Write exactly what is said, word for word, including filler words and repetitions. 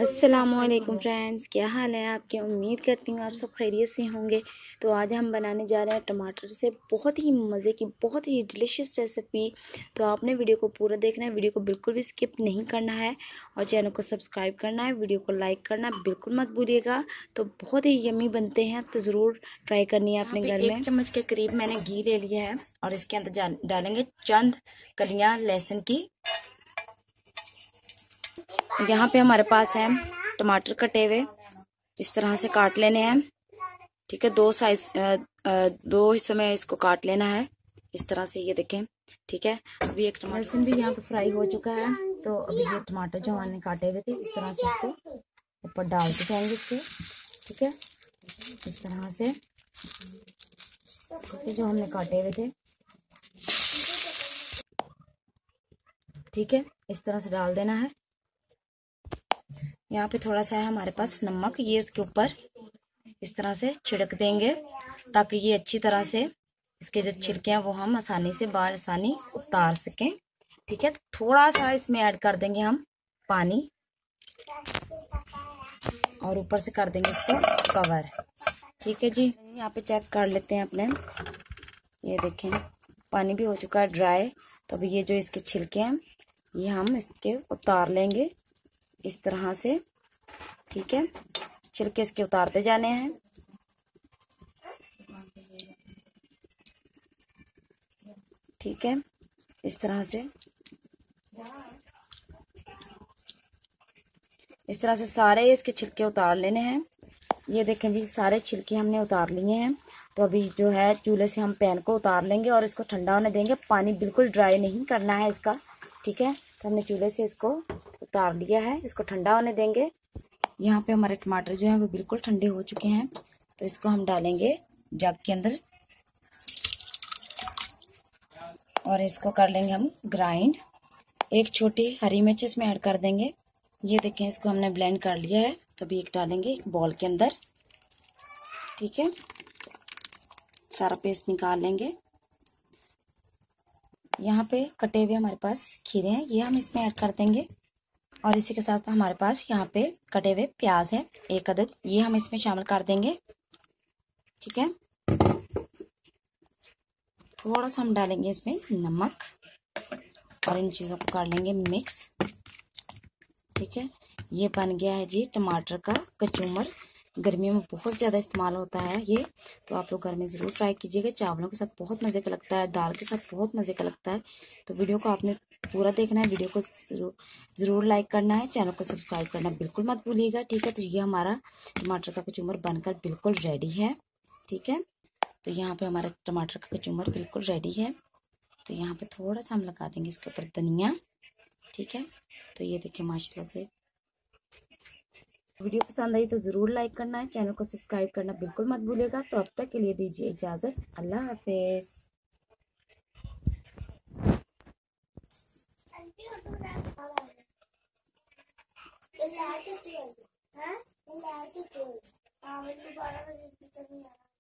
अस्सलामुअलैकुम फ्रेंड्स, क्या हाल है आपके। उम्मीद करती हूँ आप सब खैरियत से होंगे। तो आज हम बनाने जा रहे हैं टमाटर से बहुत ही मज़े की, बहुत ही डिलीशियस रेसिपी। तो आपने वीडियो को पूरा देखना है, वीडियो को बिल्कुल भी स्किप नहीं करना है और चैनल को सब्सक्राइब करना है, वीडियो को लाइक करना बिल्कुल मत भूलिएगा। तो बहुत ही यम्मी बनते हैं, तो ज़रूर ट्राई करनी है अपने घर में। एक चम्मच के करीब मैंने घी ले लिया है और इसके अंदर डालेंगे चंद कलियाँ लहसुन की। यहाँ पे हमारे पास है टमाटर कटे हुए, इस तरह से काट लेने हैं। ठीक है, दो साइज दो हिस्सों में इसको काट लेना है इस तरह से, ये देखें। ठीक है, अभी एक टमाटर लहसुन भी यहाँ पे फ्राई हो चुका है। तो अभी ये टमाटर जो हमने काटे हुए थे इस तरह से इसको ऊपर डालते जाएंगे इसके। ठीक है, इस तरह से जो हमने काटे हुए थे, ठीक है, इस तरह से डाल देना है। यहाँ पे थोड़ा सा है हमारे पास नमक, ये इसके ऊपर इस तरह से छिड़क देंगे ताकि ये अच्छी तरह से इसके जो छिलके हैं वो हम आसानी से बाहर आसानी उतार सकें। ठीक है, थोड़ा सा इसमें ऐड कर देंगे हम पानी और ऊपर से कर देंगे इसको कवर। ठीक है जी, यहाँ पे चेक कर लेते हैं अपने, ये देखें पानी भी हो चुका है ड्राई। तो अभी ये जो इसके छिलके हैं ये हम इसके उतार लेंगे इस तरह से। ठीक है, छिलके इसके उतारते जाने हैं। ठीक है, इस तरह से इस तरह से सारे इसके छिलके उतार लेने हैं। ये देखें जी, सारे छिलके हमने उतार लिए हैं। तो अभी जो है चूल्हे से हम पैन को उतार लेंगे और इसको ठंडा होने देंगे। पानी बिल्कुल ड्राई नहीं करना है इसका। ठीक है, तो हमने चूल्हे से इसको उतार लिया है, इसको ठंडा होने देंगे। यहाँ पे हमारे टमाटर जो हैं वो बिल्कुल ठंडे हो चुके हैं। तो इसको हम डालेंगे जग के अंदर और इसको कर लेंगे हम ग्राइंड। एक छोटी हरी मिर्च इसमें ऐड कर देंगे। ये देखें, इसको हमने ब्लेंड कर लिया है। तो अभी एक डालेंगे एक बॉल के अंदर। ठीक है, सारा पेस्ट निकाल लेंगे। यहाँ पे कटे हुए हमारे पास खीरे हैं, ये हम इसमें ऐड कर देंगे। और इसी के साथ हमारे पास यहाँ पे कटे हुए प्याज है एक अदद, ये हम इसमें शामिल कर देंगे। ठीक है, थोड़ा सा हम डालेंगे इसमें नमक और इन चीज़ों को कर लेंगे मिक्स। ठीक है, ये बन गया है जी टमाटर का कचूमर। गर्मियों में बहुत ज़्यादा इस्तेमाल होता है ये, तो आप लोग घर में ज़रूर ट्राई कीजिएगा। चावलों के साथ बहुत मज़े का लगता है, दाल के साथ बहुत मज़े का लगता है। तो वीडियो को आपने पूरा देखना है, वीडियो को ज़रूर ज़रूर लाइक करना है, चैनल को सब्सक्राइब करना बिल्कुल मत भूलिएगा। ठीक है, तो ये हमारा टमाटर का कचूमर बनकर बिल्कुल रेडी है। ठीक है, तो यहाँ पर हमारा टमाटर का कचूमर बिल्कुल रेडी है। तो यहाँ पर थोड़ा सा हम लगा देंगे इसके ऊपर धनिया। ठीक है, तो ये देखिए माशाल्लाह से वीडियो पसंद आई तो ज़रूर लाइक करना है, चैनल को सब्सक्राइब करना बिल्कुल मत भूलिएगा। तो अब तक के लिए दीजिए इजाज़त, अल्लाह हाफिज़।